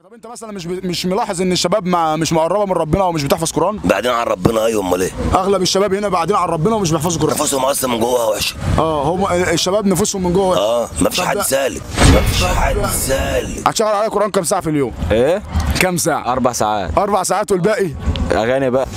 طب انت مثلا مش ملاحظ ان الشباب مش مقربه من ربنا ومش بتحفظ قران؟ بعدين عن ربنا. ايوه امال ايه؟ اغلب الشباب هنا بعدين عن ربنا ومش بيحفظوا قران. نفسهم اصلا من جواها وحشه. هم الشباب نفوسهم من جوه. مفيش حد سالك. مفيش حد سالك. هتشغل عليا قران كام ساعه في اليوم؟ ايه؟ كام ساعه؟ 4 ساعات. 4 ساعات والباقي؟ اغاني بقى.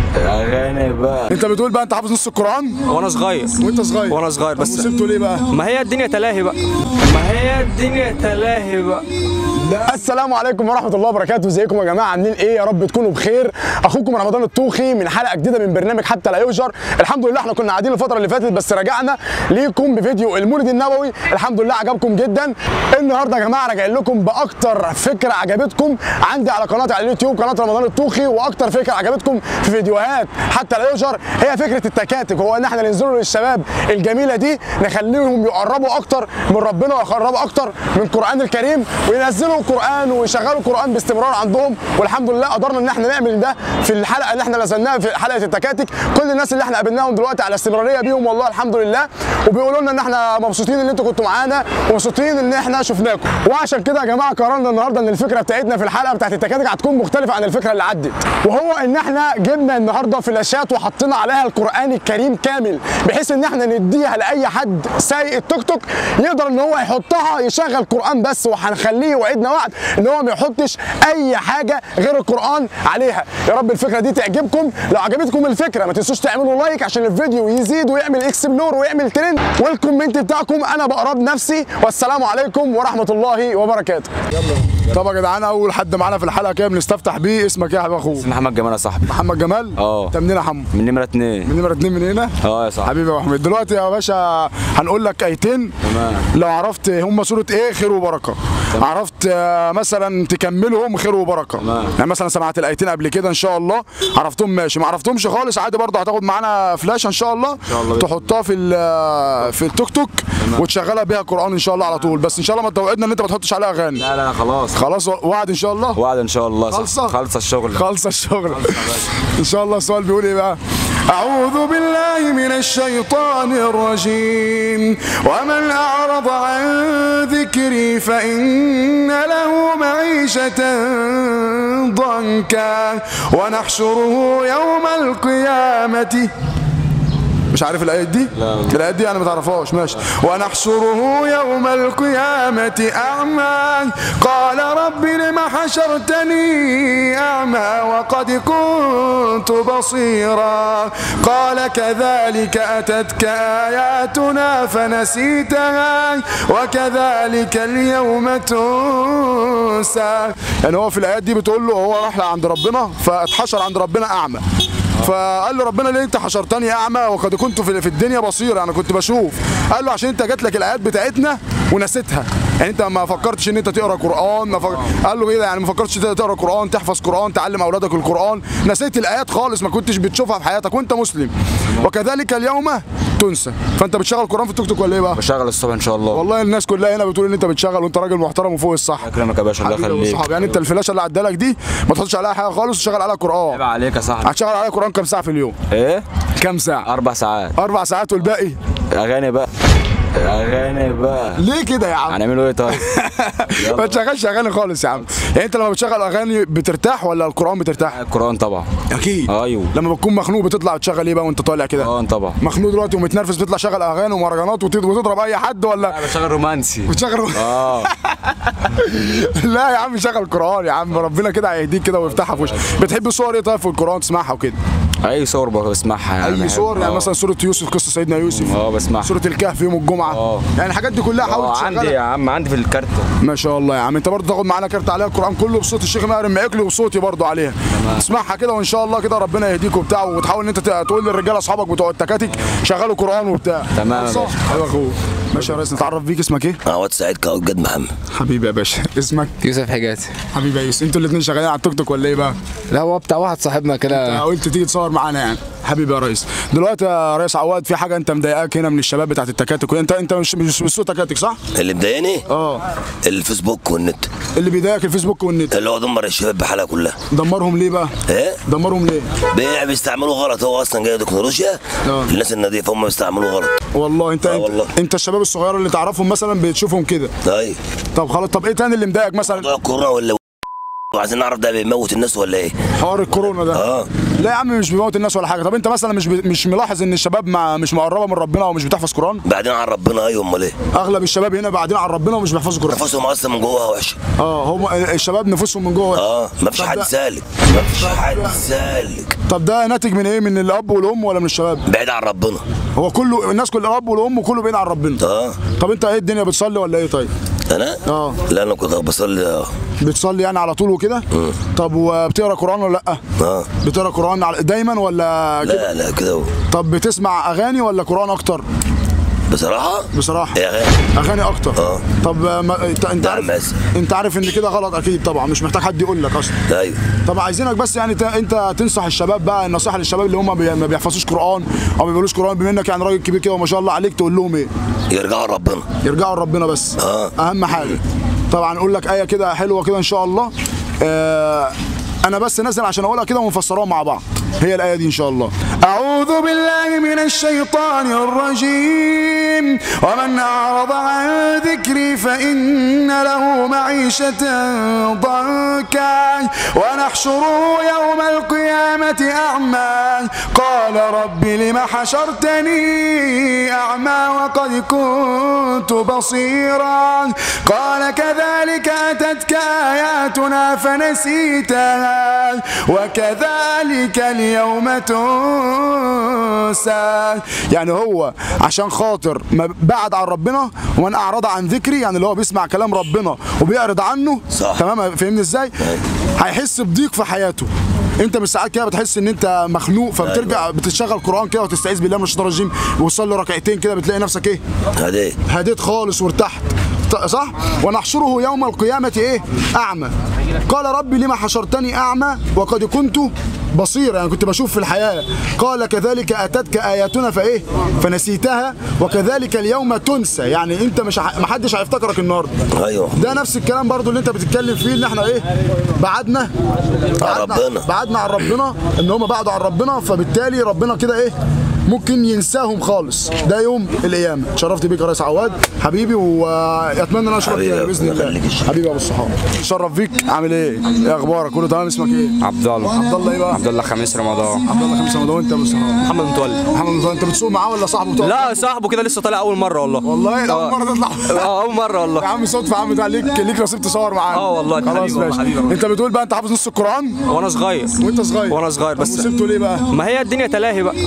اغاني بقى. انت بتقول بقى انت حافظ نص القران؟ وانا صغير. وانت صغير؟ وانا صغير بس. وسبته ليه بقى؟ ما هي الدنيا تلاهي بقى. ما هي الدنيا تلاهي بقى. السلام عليكم ورحمه الله وبركاته. ازيكم يا جماعه؟ عاملين ايه؟ يا رب تكونوا بخير. اخوكم رمضان الطوخي من حلقه جديده من برنامج حتى لا يهجر. الحمد لله احنا كنا قاعدين الفتره اللي فاتت بس رجعنا ليكم بفيديو المولد النبوي. الحمد لله عجبكم جدا. النهارده يا جماعه راجعين لكم باكتر فكره عجبتكم عندي على قناتي على اليوتيوب، قناه رمضان الطوخي، واكتر فكره عجبتكم في فيديوهات حتى لا يهجر هي فكره التكاتك. هو ان احنا ننزلوا للشباب الجميله دي نخليهم يقربوا اكتر من ربنا ويقربوا اكتر من القران الكريم وينزلوا القران ويشغلوا القران باستمرار عندهم. والحمد لله قدرنا ان احنا نعمل ده في الحلقه اللي احنا نزلناها في حلقه التكاتك. كل الناس اللي احنا قابلناهم دلوقتي على استمراريه بيهم والله الحمد لله، وبيقولوا لنا ان احنا مبسوطين ان انتوا كنتوا معانا ومبسوطين ان احنا شفناكم. وعشان كده يا جماعه قررنا النهارده ان الفكره بتاعتنا في الحلقه بتاعت التكاتك هتكون مختلفه عن الفكره اللي عدت، وهو ان احنا جبنا النهارده فلاشات وحطينا عليها القران الكريم كامل بحيث ان احنا نديها لاي حد سايق التوك توك يقدر ان هو يحطها يشغل قران بس، وهنخليه وعدنا وعد ان هو ما يحطش اي حاجه غير القران عليها. يا رب الفكره دي تعجبكم. لو عجبتكم الفكره ما تنسوش تعملوا لايك عشان الفيديو يزيد ويعمل اكسبلور ويعمل ترند، والكومنت بتاعكم انا بقراه بنفسي. والسلام عليكم ورحمه الله وبركاته. طب يا جدعان اول حد معانا في الحلقه كده بنستفتح بيه، اسمك ايه يا حبيب اخوك؟ محمد جمال يا صاحبي. محمد جمال؟ انت منين يا حمو؟ من نمره 2. من نمره 2 من هنا؟ يا صاحبي. حبيبي يا ابو حميد. دلوقتي يا باشا هنقول لك ايتين. تمام. لو عرفت هم سوره ايه خير وبركه. تمام. عرفت مثلا تكملهم خير وبركه. تمام. يعني مثلا سمعت الايتين قبل كده ان شاء الله عرفتهم ماشي، ما عرفتهمش خالص عادي برضه هتاخد معانا فلاشه ان شاء الله تحطها في التوك توك وتشغلها بيها قران ان شاء الله على طول. بس ان شاء الله ما توعدنا ان انت ما تحطش عليها اغاني. لا خلاص وعد ان شاء الله. وعد ان شاء الله. خلصه الشغل. خلصه الشغل ان شاء الله. السؤال بيقول ايه بقى؟ أعوذ بالله من الشيطان الرجيم ومن أعرض عن ذكري فإن له معيشة ضنكا ونحشره يوم القيامة. مش عارف الآيات دي؟ لا. الآيات دي أنا ما تعرفهاش. ماشي. ونحشره يوم القيامة أعمى قال رب لم حشرتني أعمى وقد كنت بصيرا قال كذلك أتتك آياتنا فنسيتها وكذلك اليوم تنسى. يعني هو في الآيات دي بتقول له هو راح عند ربنا فاتحشر عند ربنا أعمى، فقال له ربنا ليه انت حشرتني اعمى وقد كنت في الدنيا بصير، انا كنت بشوف. قال له عشان انت جات لك الايات بتاعتنا ونسيتها، يعني انت ما فكرتش ان انت تقرا قران. قال له كده يعني ما فكرتش تقرا قران، تحفظ قران، تعلم اولادك القران، نسيت الايات خالص ما كنتش بتشوفها في حياتك وانت مسلم. وكذلك اليوم تنسى. فانت بتشغل قران في التوك توك ولا ايه بقى؟ بشغل الصبح ان شاء الله. والله الناس كلها هنا بتقول ان انت بتشغل وانت راجل محترم وفوق الصح. اكرمك يا باشا الله يخليك. يعني انت الفلاشه اللي عدالك دي ما تحطش عليها حاجه خالص وتشغل عليها قران. عيب عليك يا صاحبي. هتشغل عليها قران كام ساعه في اليوم؟ ايه؟ كام ساعه؟ 4 ساعات. 4 ساعات والباقي؟ اغاني بقى. اغاني بقى. ليه كده يا عم؟ هنعملوا ايه طيب؟ ما تشغلش اغاني خالص يا عم. يعني انت لما بتشغل اغاني بترتاح ولا القران بترتاح؟ القران طبعا. اكيد. ايوه. لما بتكون مخنوق بتطلع تشغل ايه بقى وانت طالع كده؟ القران طبعا. مخنوق دلوقتي ومتنرفز بتطلع شغل اغاني ومهرجانات وتضرب اي حد ولا؟ لا بشغل رومانسي. بتشغل لا يا عم شغل قران يا عم، ربنا كده هيهديك كده ويفتحها في وشك. بتحب صور ايه طيب في القران تسمعها وكده؟ اي صور بسمعها يعني. اي صور يعني مثلا سوره يوسف، قصه سيدنا يوسف. بسمعها. سوره الكهف يوم الجمعه. يعني الحاجات دي كلها حاول تشغلها. عندي يا عم، عندي في الكارت. ما شاء الله يا عم. انت برضه تاخد معانا كارت عليها القران كله بصوت الشيخ ماهر معيكلي وصوتي برضه عليها. تسمعها كده وان شاء الله كده ربنا يهديك وبتاع، وتحاول ان انت تقول للرجاله اصحابك بتوع التكاتك شغلوا قران وبتاع. تمام يا باشا. ايوه يا اخويا. ماشي يا ريس. نتعرف بيك، اسمك ايه؟ عواد سعيد كأوجاد محمد. حبيبي يا باشا. اسمك؟ يوسف حجازي. حبيبي يا يوسف. انتوا الاثنين شغالين على التوك توك ولا ايه بقى؟ لا هو بتاع واحد صاحبنا كده. قلت تيجي تصور معانا يعني. حبيبي يا ريس. دلوقتي يا ريس عواد في حاجه انت مضايقاك هنا من الشباب بتاعت التكاتك، انت مش بتسوق تكاتك صح؟ اللي مضايقني الفيسبوك والنت. اللي بيضايقك الفيسبوك والنت اللي هو دمر الشباب بحالها كلها. دمرهم ليه بقى؟ ايه؟ دمرهم ليه؟ بيستعملوه غلط. هو اصلا جاي تكنولوجيا. الناس النظيفه هم بيستعملوه غلط. والله انت الشباب الصغيره اللي تعرفهم مثلا بتشوفهم كده. ايوه. طب خلاص. طب ايه تاني اللي مضايقك مثلا؟ موضوع الكورونا ولا وعايزين نعرف ده بيموت الناس ولا ايه؟ حوار الكورونا ده لا يا عم مش بيموت الناس ولا حاجه. طب انت مثلا مش ملاحظ ان الشباب مش مقربه من ربنا ومش بتحفظ قران؟ بعدين عن ربنا. ايوه امال ايه؟ اغلب الشباب هنا بعدين عن ربنا ومش بيحفظوا قران. نفسهم اصلا من جواها وحشه. هم الشباب نفوسهم من جوه. مفيش حد سالك، مفيش حد سالك. طب ده ناتج من ايه؟ من الاب والام ولا من الشباب؟ بعيد عن ربنا. هو كله الناس كل الاب والام وكله بعيد عن ربنا. طب انت ايه الدنيا بتصلي ولا ايه طيب؟ انا؟ لا انا كنت بصلي. بتصلي يعني على طول وكده؟ طب وبتقرا قران ولا لا؟ بتقرا قران دايما ولا كده؟ لا كده. طب بتسمع اغاني ولا قران اكتر؟ بصراحه اغاني اكتر. طب انت عارف ان كده غلط اكيد طبعا، مش محتاج حد يقول لك اصلا. ايوه. طب عايزينك بس يعني انت تنصح الشباب بقى، النصيحه للشباب اللي هم ما بيحفظوش قران او ما بيقولوش قران، بما انك يعني راجل كبير كده وما شاء الله عليك، تقول لهم ايه؟ يرجعوا لربنا بس. اهم حاجه. طبعا نقول لك ايه كده حلوه كده ان شاء الله. انا بس نازل عشان اقولها كده ونفسروها مع بعض. هي الآية دي إن شاء الله. أعوذ بالله من الشيطان الرجيم. ومن أعرض عن ذكري فإن له معيشة ضنكا ونحشره يوم القيامة أعمى قال رب لم حشرتني أعمى وقد كنت بصيرا قال كذلك أتتك آياتنا فنسيتها وكذلك اليوم تنسى. يعني هو عشان خاطر ما بعد عن ربنا، ومن اعرض عن ذكري يعني اللي هو بيسمع كلام ربنا وبيعرض عنه. صح. تمام. فاهمني ازاي؟ هيحس بضيق في حياته. انت مش ساعات كده بتحس ان انت مخنوق فبترجع بتشغل قران كده وتستعيذ بالله من الشيطان الرجيم وتصلي ركعتين كده بتلاقي نفسك ايه؟ هديت خالص وارتحت. صح؟ ونحشره يوم القيامة ايه؟ أعمى. قال ربي لما حشرتني أعمى وقد كنت بصير، يعني كنت بشوف في الحياة. قال كذلك أتتك آياتنا فإيه؟ فنسيتها وكذلك اليوم تنسى، يعني أنت مش محدش هيفتكرك النهارده. أيوه. ده نفس الكلام برضو اللي أنت بتتكلم فيه، إن إحنا إيه؟ بعدنا عن ربنا، إن هم بعدوا عن ربنا، فبالتالي ربنا كده إيه؟ ممكن ينساهم خالص. ده يوم القيامة. اتشرفت بيك يا ريس عواد حبيبي، واتمنى ان انا اشوفك باذن الله. حبيبي يا ابو الصحاب، اتشرف بيك. عامل ايه؟ ايه اخبارك؟ كله تمام؟ اسمك ايه؟ عبد الله ايه بقى؟ عبد الله خميس رمضان. عبد الله خميس رمضان. وانت يا ابو الصحاب؟ محمد متولي. انت بتسوق معاه ولا صاحبه؟ لا صاحبه كده لسه طالع اول مره. والله اول مره تطلع؟ اول مره والله. يا عم صدفه يا عم، ده ليك نصيب تصور معانا. والله. خلاص ماشي. انت بتقول بقى انت حافظ نص القران وانا صغير. وانت صغير؟ وانا صغير. بس سبته ليه بقى؟ ما هي الدنيا تلاهي بقى.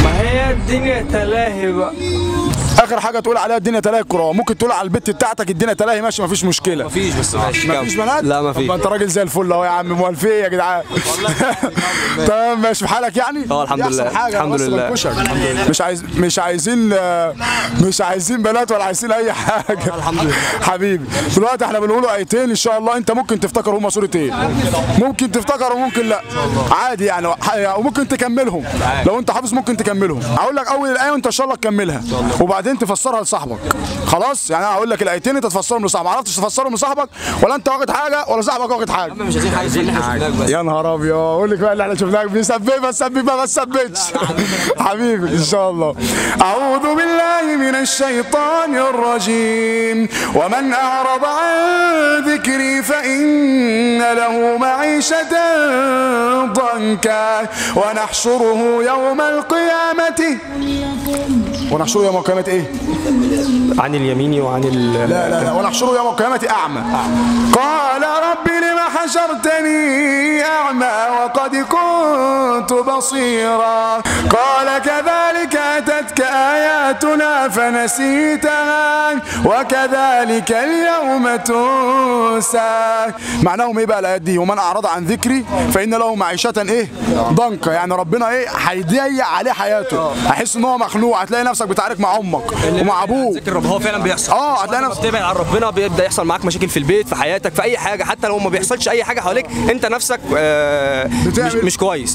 اخر حاجه تقول عليها الدنيا تلاهي القران. ممكن تقول على البت بتاعتك الدنيا تلاهي، ماشي مفيش مشكله. مفيش بس ماشي. مفيش بنات؟ لا مفيش. طب انت راجل زي الفل اهو يا عم. موالفين يا جدعان. تمام ماشي في حالك يعني. الحمد لله. الحمد لله. مش عايزين بنات ولا عايزين اي حاجه. الحمد لله حبيبي. دلوقتي احنا بنقولوا ايتين ان شاء الله، انت ممكن تفتكر هما سوره ايه، ممكن تفتكر وممكن لا، عادي يعني، وممكن تكملهم لو انت حافظ. ممكن تكملهم. هقول لك اول الايه وانت ان شاء الله تكملها وبعدين تفسرها لصاحبك. خلاص يعني انا هقول لك الايتين انت تفسرهم لصاحبك. ما عرفتش تفسرهم لصاحبك ولا انت واخد حاجه ولا صاحبك واخد حاجه. مش عايزين حاجه. يا نهار ابيض. اقول لك بقى اللي احنا شفناك بنسببها ما تثبتش. حبيبي ان شاء الله. اعوذ بالله من الشيطان الرجيم. ومن اعرض عن ذكري فان له معيشه ضنكا ونحشره يوم القيامه. ونحشره يوم القيامه ايه؟ عن اليمين وعن لا ونحشره يوم القيامة أعمى. قال رب لم حشرتني أعمى وقد كنت بصيرا قال كذلك أتتك آياتنا فنسيتها وكذلك اليوم تنسى. معناهم ايه بقى الآيات دي؟ ومن أعرض عن ذكري فإن له معيشة ايه؟ ضنكا. يعني ربنا ايه؟ هيضيق عليه حياته، هيحس ان هو مخنوق. هتلاقي نفسك بتعارك مع امك ومع ابوك. هو فعلا بيحصل. هتلاقي نفسك بتبعد عن ربنا بيبدا يحصل معاك مشاكل في البيت، في حياتك، في اي حاجه. حتى لو ما بيحصلش اي حاجه حواليك انت نفسك مش كويس. انت نفسك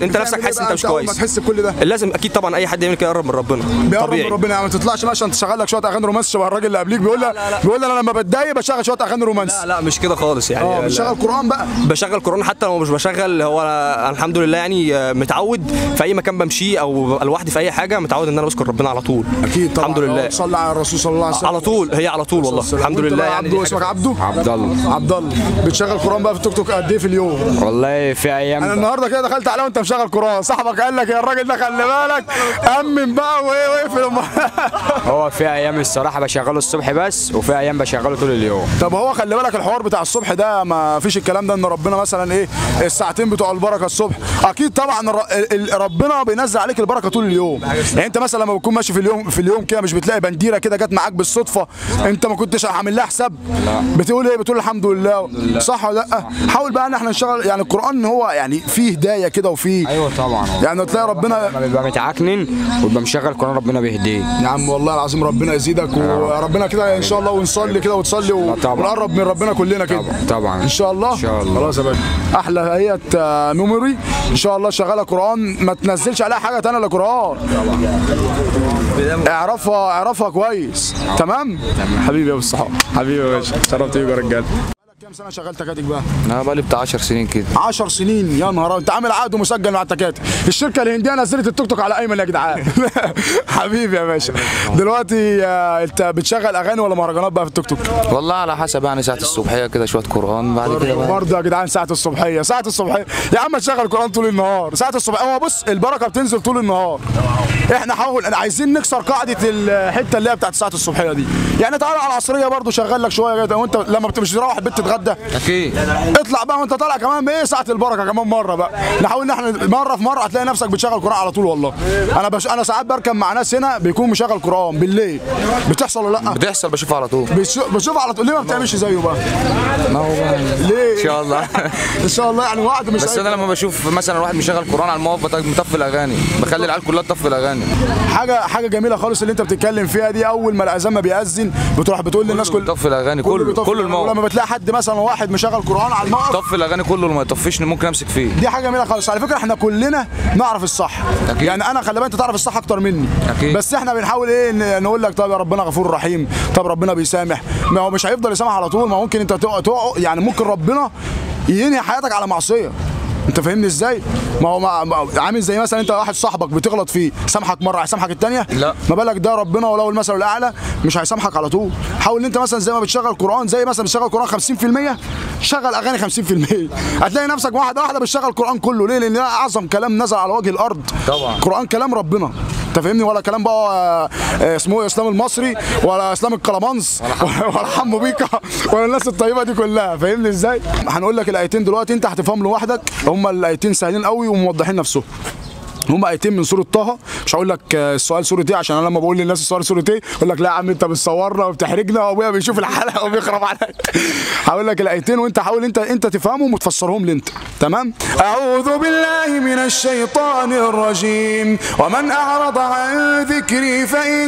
حاسس انت مش كويس. ما تحس بكل ده لازم اكيد طبعا اي حد يعمل كده يقرب من ربنا، بيقرب طبيعي. من ربنا يعني. ما تطلعش مثلا تشغل لك شويه اغاني رومانسي شبه الراجل اللي قبليك بيقول لك انا لما بتضايق بشغل شويه اغاني رومانسي. لا مش كده خالص يعني. بتشغل قران بقى؟ بشغل قران، حتى لو مش بشغل هو أنا الحمد لله يعني متعود في اي مكان بمشيه او لوحدي في اي حاجه، متعود ان انا بذكر ربنا على طول. اكيد طبعا. الحمد لله. صلى على الرسول صلى الله عليه وسلم على طول، هي على طول والله الحمد لله يعني. عبده، اسمك عبده؟ عبد الله. عبد الله. بتشغل قران بقى في التوك توك قد ايه في اليوم؟ والله في ايام انا النهارده كده دخلت عليه وانت مشغل قران، صاحبك قال لك يا الراجل ده خلي بالك امن بقى واقفل. هو في ايام الصراحه بشغله الصبح بس، وفي ايام بشغله طول اليوم. طب هو خلي بالك الحوار بتاع الصبح ده ما فيش الكلام ده، ان ربنا مثلا ايه الساعتين بتوع البركه الصبح، اكيد طبعا ربنا بينزل عليك البركه طول اليوم. يعني انت مثلا لما بتكون ماشي في اليوم كده مش بتلاقي بنديره كده جت معاك بالصدفه انت ما كنتش عامل لها حساب؟ بتقول ايه؟ بتقول الحمد لله. صح ولا لا؟ حاول بقى ان احنا نشتغل يعني القران هو يعني فيه هدايه كده وفيه ايوه طبعا. يعني تلاقي ربنا لما بيبقى متعكنن ويبقى مشغل قران ربنا بيهديه. يا عم والله العظيم ربنا يزيدك، وربنا كده ان شاء الله ونصلي كده وتصلي ونقرب من ربنا كلنا كده طبعا ان شاء الله. ان شاء الله. خلاص يا باشا، احلى هيئه ميموري ان شاء الله شغاله قران، ما تنزلش عليها حاجه ثانيه الا قران. اعرفها كويس. تمام حبيبي يا ابو الصحاب، حبيبي يا باشا، شرفت بيك يا رجاله. كام سنه شغال تكاتك بقى؟ انا بقالي بتاع 10 سنين كده. 10 سنين يا نهار، انت عامل عقد مسجل مع التكاتك. الشركه الهنديه نزلت التوك توك على ايمن يا جدعان. حبيبي يا باشا. دلوقتي انت بتشغل اغاني ولا مهرجانات بقى في التوك توك؟ والله على حسب يعني، ساعه الصبحيه كده شويه قران، بعد كده بقى برضه يا جدعان ساعه الصبحيه يا عم تشغل قران طول النهار. ساعه الصبحيه هو بص البركه بتنزل طول النهار. احنا عايزين نكسر قاعده الحته اللي هي بتاعت ساعه الصبحيه دي. يعني تعالى على العصريه برضه شغل لك شويه كده، وانت لما مش تروح البيت تتغدى اكيد اطلع بقى وانت طالع كمان بايه ساعه البركه كمان مره بقى. نحاول ان احنا مره في مره هتلاقي نفسك بتشغل قران على طول والله. انا ساعات بركب مع ناس هنا بيكون مشغل قران بالليل. بتحصل ولا لا؟ بتحصل، بشوفها على طول. بشوف على طول. ليه ما بتعملش زيه بقى؟ ما هو بقى ليه؟ ان شاء الله. ان شاء الله يعني وعد مش بس انا لما بشوف مثلا واحد مشغل قران على الموقف مطفي الاغاني، بخلي العيال كلها تطفي الاغاني. حاجه جميله خالص اللي انت بتتكلم فيها دي. اول ما الاذان ما بيأذن بتروح بتقول للناس طفي الاغاني كل الموقف. ولما بتلاقي حد مثلا واحد مشغل قران على الموقف طفي الاغاني كله، اللي ما يطفيش ممكن امسك فيه. دي حاجه جميله خالص. على فكره احنا كلنا نعرف الصح. أكيد. يعني انا خلي بالك انت تعرف الصح اكتر مني. أكيد. بس احنا بنحاول ايه نقول لك طب يا ربنا غفور رحيم، طب ربنا بيسامح. ما هو مش هيفضل يسامح على طول، ما ممكن انت تقع يعني ممكن ربنا ينهي حياتك على معصيه. انت فاهمني ازاي؟ ما هو عامل زي مثلا انت واحد صاحبك بتغلط فيه، سامحك مره هيسامحك الثانيه؟ لا. ما بالك ده ربنا ولو المثل الاعلى مش هيسامحك على طول. حاول ان انت مثلا زي ما بتشغل قران، زي مثلا بتشغل قران 50%، شغل اغاني 50%. هتلاقي نفسك واحده بتشغل قران كله. ليه؟ لان ده اعظم كلام نزل على وجه الارض. طبعا قران كلام ربنا. انت فاهمني؟ ولا كلام بقى اسمه ايه اسلام المصري ولا اسلام القلمانس ولا حمو بيكا ولا الناس الطيبه دي كلها. فاهمني ازاي؟ هنقول لك الايتين دلوقتي انت هتفهم لوحدك. هم الايتين سهلين قوي وموضحين نفسهم. هم ايتين من سوره طه. مش هقول لك السؤال سوره ايه، عشان انا لما بقول للناس السؤال سوره ايه يقول لك لا يا عم انت بتصورنا وبتحرجنا وابويا بيشوف الحلقه وبيخرب عليك. هقول لك الايتين وانت حاول انت تفهمهم وتفسرهم لي انت. تمام؟ اعوذ بالله من الشيطان الرجيم. ومن اعرض عن ذكري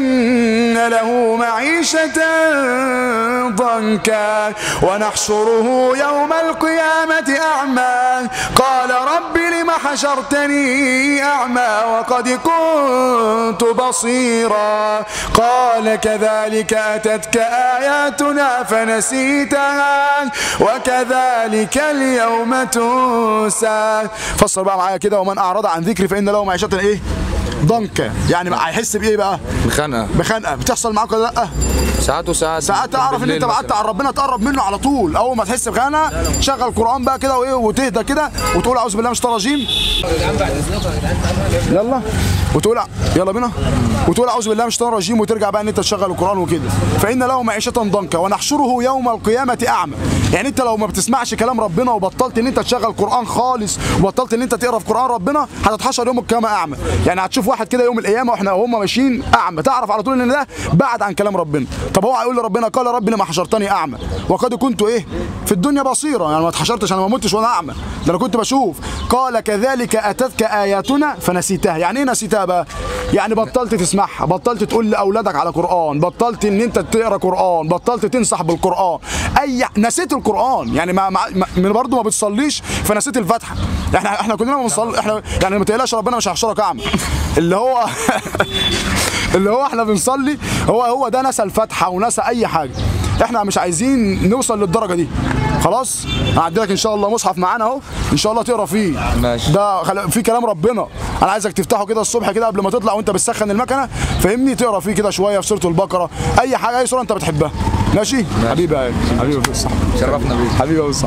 فان له معيشه ضنكا ونحشره يوم القيامه اعمى قال رب لم حشرتني اعمى وقد كنت بصيرا قال كذلك أتتك آياتنا فنسيتها وكذلك اليوم تنسى. فسر بقى معايا كده. ومن أعرض عن ذكري فإن له معيشة إيه؟ ضنكا. يعني هيحس بإيه بقى؟ بخنقة. بتحصل معاك ولا لأ؟ ساعات وساعات. ساعات تعرف ان انت بعدت عن ربنا تقرب منه على طول. اول ما تحس بخنقه شغل قران بقى كده وايه وتهدى كده وتقول اعوذ بالله من الشيطان الرجيم. يلا بينا. وتقول اعوذ بالله من الشيطان الرجيم وترجع بقى ان انت تشغل القران وكده. فان له معيشه ضنكا ونحشره يوم القيامه اعمى. يعني انت لو ما بتسمعش كلام ربنا وبطلت ان انت تشغل قران خالص وبطلت ان انت تقرا في قران ربنا هتتحشر يوم القيامه اعمى. يعني هتشوف واحد كده يوم القيامه واحنا وهم ماشيين اعمى، تعرف على طول ان ده بعد عن كلام ربنا. طب هو هيقول لربنا قال رب لما حشرتني اعمى وقد كنت ايه في الدنيا بصيرا. يعني ما اتحشرتش، انا ما متش وانا اعمى، ده انا كنت بشوف. قال كذلك اتتك اياتنا فنسيتها. يعني ايه نسيتها بقى؟ يعني بطلت تسمعها، بطلت تقول لاولادك على قران، بطلت ان انت تقرا قران، بطلت تنصح بالقران، نسيت القران، يعني من برضه ما بتصليش فنسيت الفاتحه. احنا كلنا ما بنصلي، احنا يعني ما تقلقش ربنا مش هيحشرك اعمى. اللي هو احنا بنصلي، هو ده نسى الفاتحه ونسى اي حاجه. احنا مش عايزين نوصل للدرجه دي. خلاص هعدي لك ان شاء الله مصحف معانا اهو، ان شاء الله تقرا فيه. ماشي. ده في كلام ربنا، انا عايزك تفتحه كده الصبح كده قبل ما تطلع وانت بتسخن المكنه، فاهمني؟ تقرا فيه كده شويه في سوره البقره، اي حاجه، اي سوره انت بتحبها. ماشي حبيبي، حبيبي شرفنا بيك حبيبي.